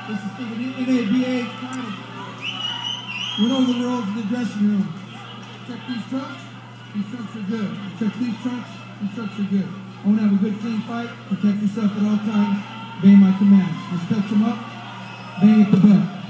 This is for the NABA kind of went over the roles in the dressing room. Check these trunks are good. Check these trunks are good. I want to have a good clean fight. Protect yourself at all times. Obey my commands. Just touch them up. Bang at the belt.